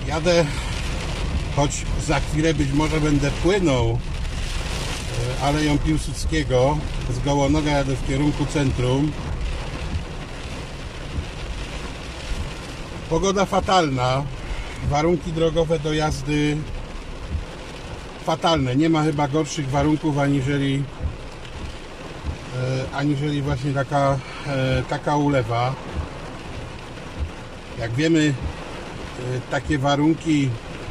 Jadę, choć za chwilę być może będę płynął Aleją Piłsudskiego. Z Gołonoga jadę w kierunku centrum. Pogoda fatalna, warunki drogowe do jazdy fatalne. Nie ma chyba gorszych warunków aniżeli właśnie taka ulewa. Jak wiemy, takie warunki,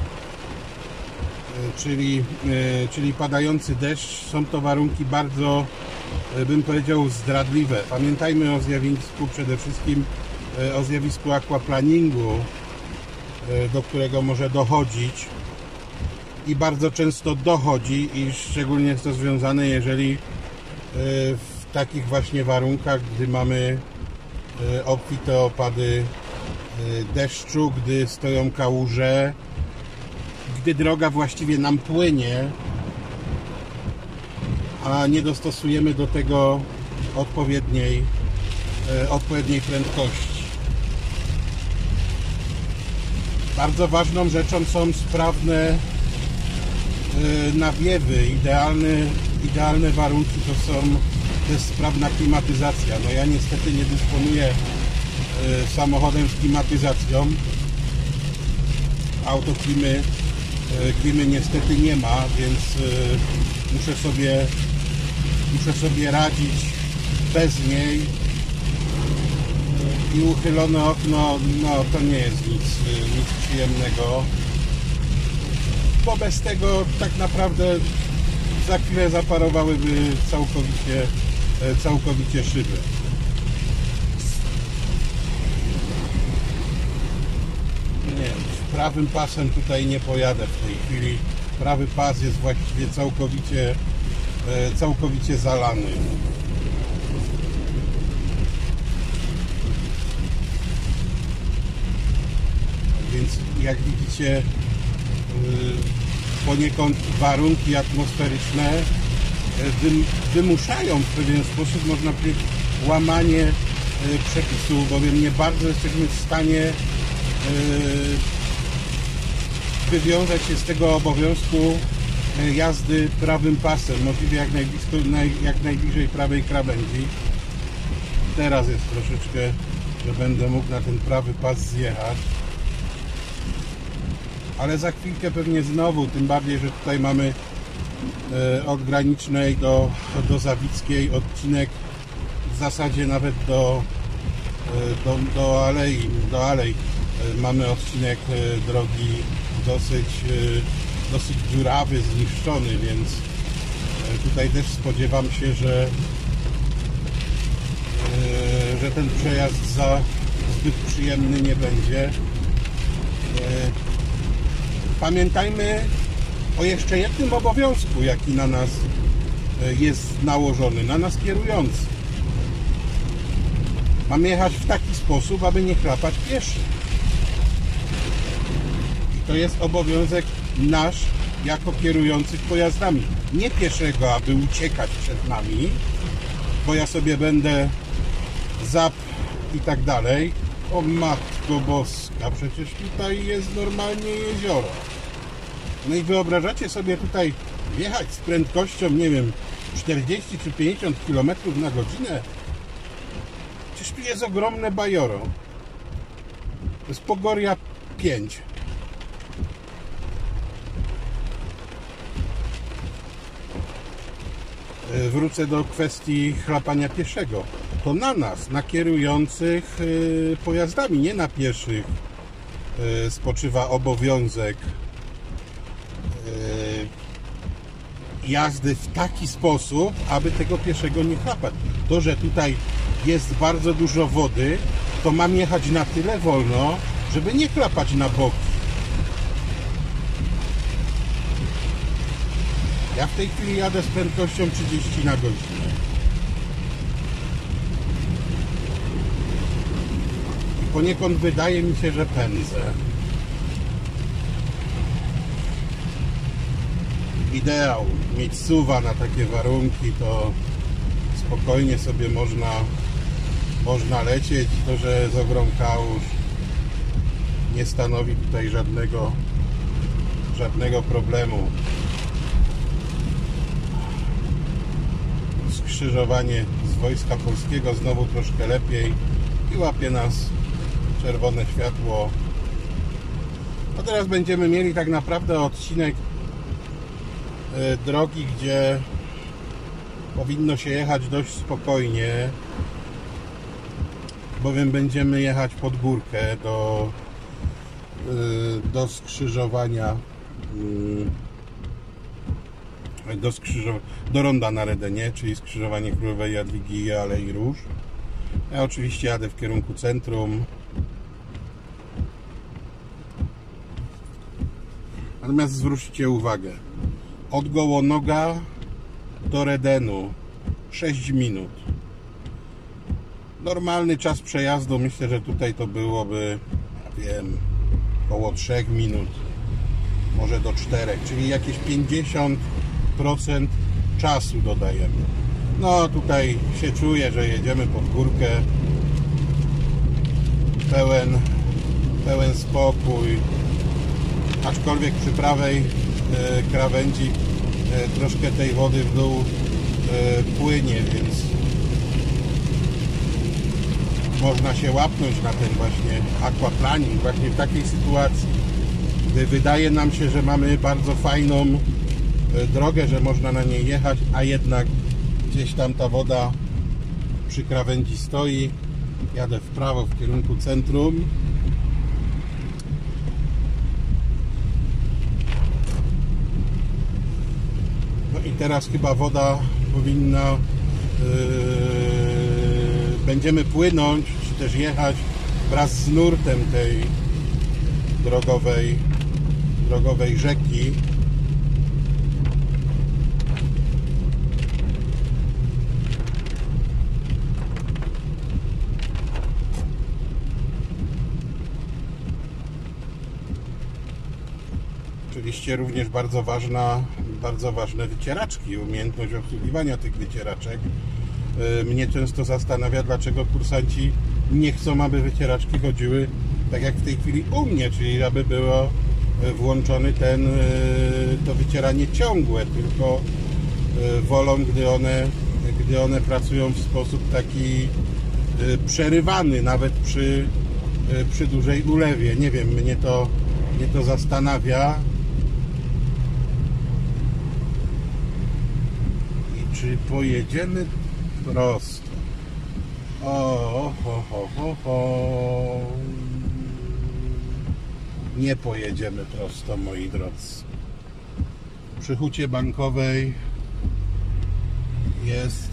czyli padający deszcz, są to warunki bardzo, bym powiedział, zdradliwe. Pamiętajmy o zjawisku, przede wszystkim o zjawisku aquaplaningu, do którego może dochodzić i bardzo często dochodzi, i szczególnie jest to związane, jeżeli w takich właśnie warunkach, gdy mamy obfite opady deszczu, gdy stoją kałuże, gdy droga właściwie nam płynie, a nie dostosujemy do tego odpowiedniej prędkości. Bardzo ważną rzeczą są sprawne nawiewy. Idealne warunki to jest sprawna klimatyzacja. No ja niestety nie dysponuję samochodem z klimatyzacją. Autoklimy niestety nie ma, więc muszę sobie radzić bez niej. I uchylone okno, no to nie jest nic przyjemnego, bo bez tego tak naprawdę za chwilę zaparowałyby całkowicie szyby. Nie, prawym pasem tutaj nie pojadę w tej chwili. Prawy pas jest właściwie całkowicie zalany. Więc jak widzicie, poniekąd warunki atmosferyczne wymuszają w pewien sposób, można powiedzieć, łamanie przepisów, bowiem nie bardzo jesteśmy w stanie wywiązać się z tego obowiązku jazdy prawym pasem, możliwie jak najbliżej prawej krawędzi. Teraz jest troszeczkę, że będę mógł na ten prawy pas zjechać. Ale za chwilkę pewnie znowu, tym bardziej, że tutaj mamy od Granicznej do Zawickiej odcinek w zasadzie nawet do Alei. Mamy odcinek drogi dosyć dziurawy, zniszczony, więc tutaj też spodziewam się, że ten przejazd zbyt przyjemny nie będzie. Pamiętajmy o jeszcze jednym obowiązku, jaki na nas jest nałożony, na nas kierujący. Mamy jechać w taki sposób, aby nie chlapać pieszych. I to jest obowiązek nasz jako kierujących pojazdami. Nie pieszego, aby uciekać przed nami, bo ja sobie będę zap i tak dalej. O Matko Boska, przecież tutaj jest normalnie jezioro. No i wyobrażacie sobie tutaj wjechać z prędkością, nie wiem, 40 czy 50 km na godzinę? Przecież tu jest ogromne bajoro. To jest Pogoria 5. Wrócę do kwestii chlapania pieszego. To na nas, na kierujących pojazdami, nie na pieszych, spoczywa obowiązek jazdy w taki sposób, aby tego pieszego nie chlapać. To, że tutaj jest bardzo dużo wody, to mam jechać na tyle wolno, żeby nie chlapać na boki. Ja w tej chwili jadę z prędkością 30 na godzinę. I poniekąd wydaje mi się, że pędzę. Ideał. Mieć SUV-a na takie warunki, to spokojnie sobie można lecieć. To, że jest ogrom kałuż, nie stanowi tutaj żadnego problemu. Skrzyżowanie z Wojska Polskiego znowu troszkę lepiej i łapie nas czerwone światło. A teraz będziemy mieli tak naprawdę odcinek drogi, gdzie powinno się jechać dość spokojnie, bowiem będziemy jechać pod górkę do skrzyżowania do ronda na Redenie, czyli skrzyżowanie Królowej Jadwigi i Alei Róż. Ja oczywiście jadę w kierunku centrum. Natomiast zwróćcie uwagę, od Gołonoga do Redenu 6 minut. Normalny czas przejazdu, myślę, że tutaj to byłoby, wiem, około 3 minut, może do 4, czyli jakieś 50% czasu dodajemy. No tutaj się czuję, że jedziemy pod górkę, pełen spokój, aczkolwiek przy prawej krawędzi troszkę tej wody w dół płynie, więc można się łapnąć na ten właśnie aquaplaning właśnie w takiej sytuacji, gdy wydaje nam się, że mamy bardzo fajną drogę, że można na niej jechać, a jednak gdzieś tam ta woda przy krawędzi stoi. Jadę w prawo w kierunku centrum. No i teraz chyba woda powinna będziemy płynąć, czy też jechać wraz z nurtem tej drogowej rzeki. Oczywiście również bardzo ważne wycieraczki, umiejętność obsługiwania tych wycieraczek. Mnie często zastanawia, dlaczego kursanci nie chcą, aby wycieraczki chodziły tak jak w tej chwili u mnie, czyli aby było włączony to wycieranie ciągłe, tylko wolą, gdy one pracują w sposób taki przerywany, nawet przy dużej ulewie. Nie wiem, mnie to zastanawia. I czy pojedziemy prosto? Nie pojedziemy prosto, moi drodzy. Przy Hucie Bankowej jest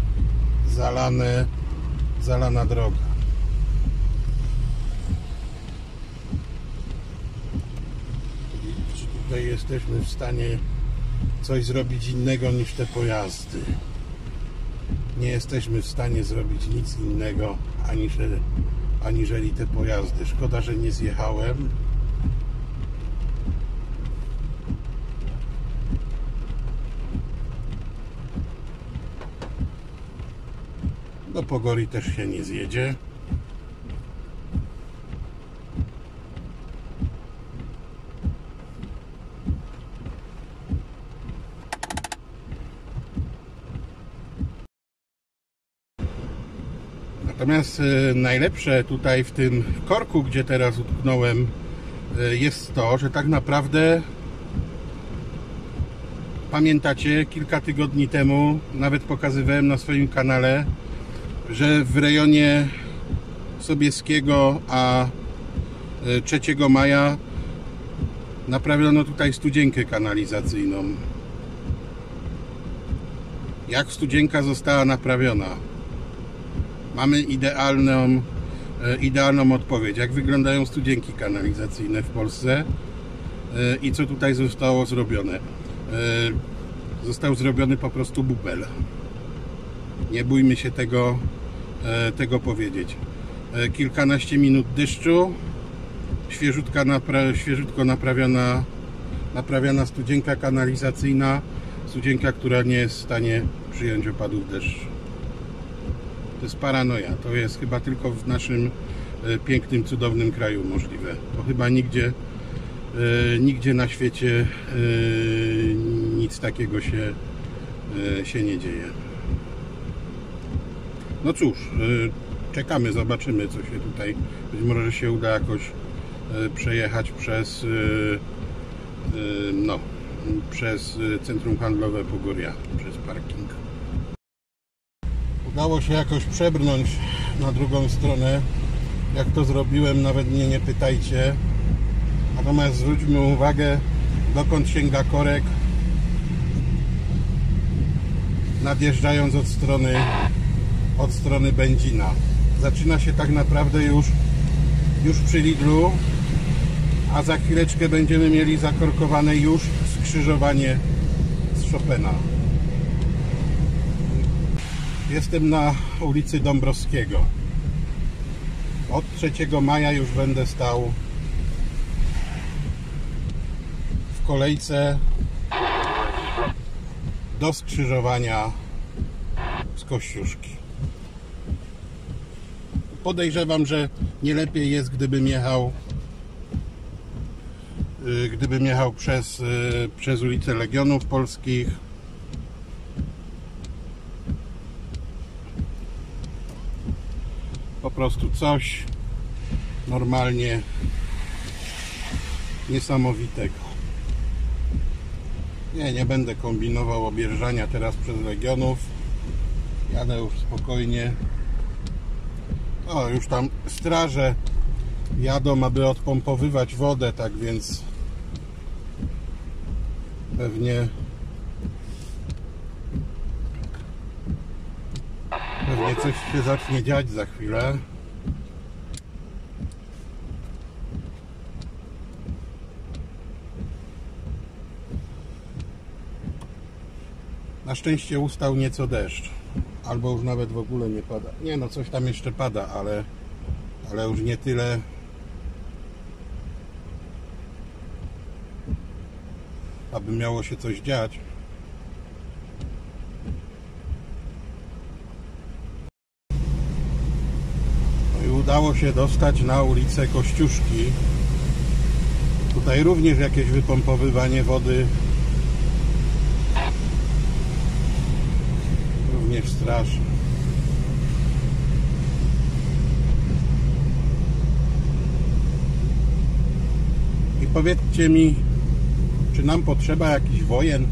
zalana droga. Czy tutaj jesteśmy w stanie coś zrobić innego niż te pojazdy? Nie jesteśmy w stanie zrobić nic innego aniżeli te pojazdy. Szkoda, że nie zjechałem. Do Pogori też się nie zjedzie. Natomiast najlepsze tutaj w tym korku, gdzie teraz utknąłem, jest to, że tak naprawdę pamiętacie, kilka tygodni temu nawet pokazywałem na swoim kanale, że w rejonie Sobieskiego a 3 maja naprawiono tutaj studzienkę kanalizacyjną. Jak studzienka została naprawiona? Mamy idealną odpowiedź. Jak wyglądają studzienki kanalizacyjne w Polsce i co tutaj zostało zrobione? Został zrobiony po prostu bubel. Nie bójmy się tego powiedzieć. Kilkanaście minut deszczu, świeżutko naprawiona studzienka kanalizacyjna, studzienka, która nie jest w stanie przyjąć opadów deszczu. To jest paranoja. To jest chyba tylko w naszym pięknym, cudownym kraju możliwe. Bo chyba nigdzie na świecie nic takiego się nie dzieje. No cóż, czekamy, zobaczymy, co się tutaj, być może się uda jakoś przejechać przez centrum handlowe Pogoria, przez parking. Udało się jakoś przebrnąć na drugą stronę. Jak to zrobiłem, nawet mnie nie pytajcie. Natomiast zwróćmy uwagę, dokąd sięga korek, nadjeżdżając od strony Będzina. Zaczyna się tak naprawdę już przy Lidlu, a za chwileczkę będziemy mieli zakorkowane już skrzyżowanie z Chopina. Jestem na ulicy Dąbrowskiego. Od 3 maja już będę stał w kolejce do skrzyżowania z Kościuszki. Podejrzewam, że nie lepiej jest, gdybym jechał przez ulicę Legionów Polskich. Po prostu coś normalnie niesamowitego. Nie będę kombinował objeżdżania teraz przez Legionów. Jadę już spokojnie. O, już tam straże jadą, aby odpompowywać wodę, tak więc pewnie coś się zacznie dziać za chwilę. Na szczęście ustał nieco deszcz, albo już nawet w ogóle nie pada. Nie no, coś tam jeszcze pada, ale już nie tyle, aby miało się coś dziać. No i udało się dostać na ulicę Kościuszki. Tutaj również jakieś wypompowywanie wody. Również straż. I powiedzcie mi, czy nam potrzeba jakichś wojen?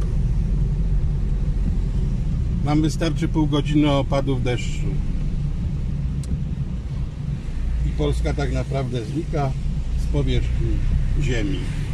Nam wystarczy pół godziny opadów deszczu. I Polska tak naprawdę znika z powierzchni ziemi.